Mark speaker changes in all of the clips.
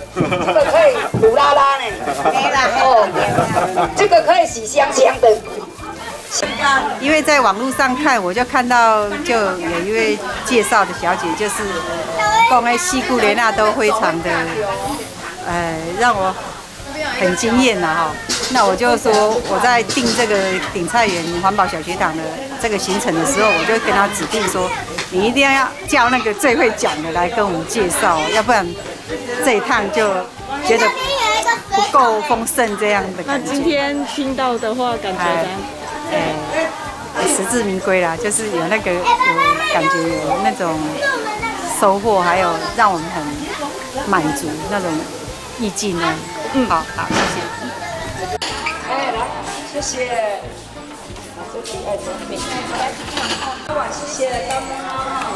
Speaker 1: 这个可以鲁拉拉呢，没啦哦，这个可以洗香香的。
Speaker 2: 因为在网络上看，我就看到就有一位介绍的小姐，就是讲那西固莲娜都非常的，让我很惊艳呐哈。那我就说我在定这个鼎菜园环保小学堂的这个行程的时候，我就跟他指定说，你一定要叫那个最会讲的来跟我们介绍，要不然这一趟就觉得不够丰盛这样的感觉。
Speaker 3: 那今天听到的话，感觉呢？
Speaker 2: 实至名归啦，就是有那个有感觉有那种收获，还有让我们很满足那种意境呢。好，谢谢。
Speaker 1: 来，谢谢。这题爱整理。谢谢大家。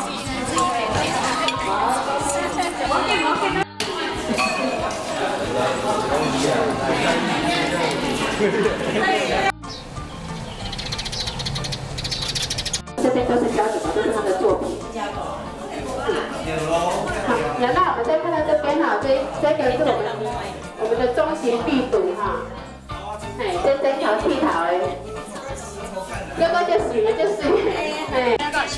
Speaker 4: 这边都是标准嘛，都是他的作品。好，那我们再看到这边哈，这个是我们的中型壁堵哈，这整条剃头的，这个就是哎。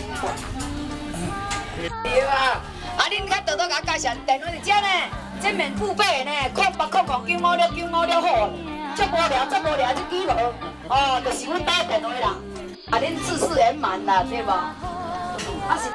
Speaker 1: 对啊，恁较多甲介绍电话是这呢，这面付费呢，0800956956好，足无聊，这几无，哦，就是阮打电话啦。恁自视圆满啦，对无？是。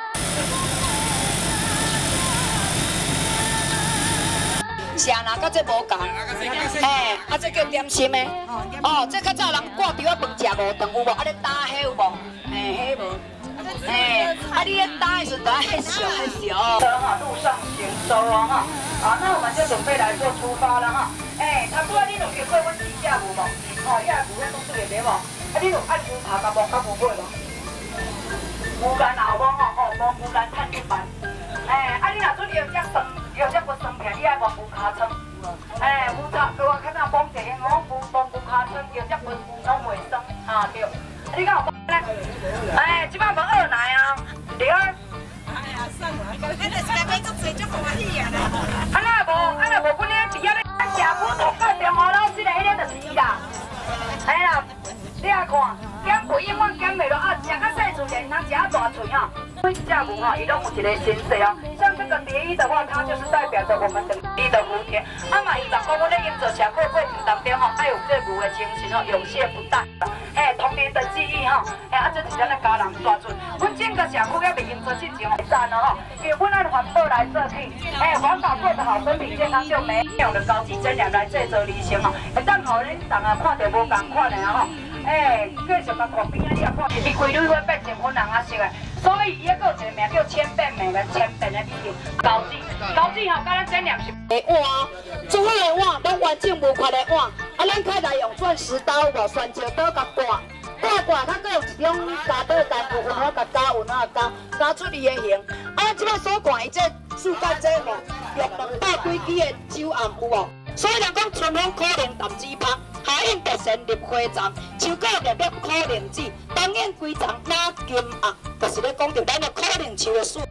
Speaker 1: 吃哪甲这无共，这叫点心的。哦，这较早人挂伫饭食无顿有无？恁打迄有无？迄无。你咧打的时阵，迄小。路上行舟哦哈。好，那我们就准备来做出发了哈。差不多恁有去过阮自驾无无？哦，遐有迄种对袂无？恁有爱牛扒甲无甲无买无？牛肝有无吼？哦，无牛肝趁1万。你若准要只酸，要只不酸片，你爱无牛尻川？牛叉，我较早讲一个牛尻川，要只不拢袂酸，哈对。你敢有讲咧？即摆无二奶啊，对啊。算了，咱就是来买足济足欢喜啊啦。若无，阮咧伫遐咧社区同个中华老师的迄个就是伊啦。啦，你啊看，减肥永远减袂落啊，食较细喙的，通食啊大喙吼。每只牛吼，伊拢有一个形式哦。像这个蝶衣的话，它就是代表着我们的衣的蝴蝶。嘛，伊讲我咧营造社会过程当中吼，爱有这牛的精神吼，永谢不怠。童年的记忆吼，这是咱的家人大船。阮整个社区也未营造之前赞哦吼，因为阮按环保来做起，环保做得好，身体健康就没用的高级真良来制作理想吼，会当互恁人啊看到无共款的吼。继续甲看边仔你也看，伊规律会变成粉红啊色的，所以伊还有一个名叫千变美的千变的美型。高级吼，甲咱真良是碗，做好的碗，拢完整无缺的碗。咱开来用钻石刀无酸椒刀甲刮，它搁有一种加刀干部，有好甲加，有哪加出伊的形。即摆所看伊这世界这无，用200几支的酒暗有无？所以人讲春风可能淡水芳，夏应特神入花丛，秋果粒粒可能籽，冬燕归丛哪金红，就是咧讲着咱的可能树的树。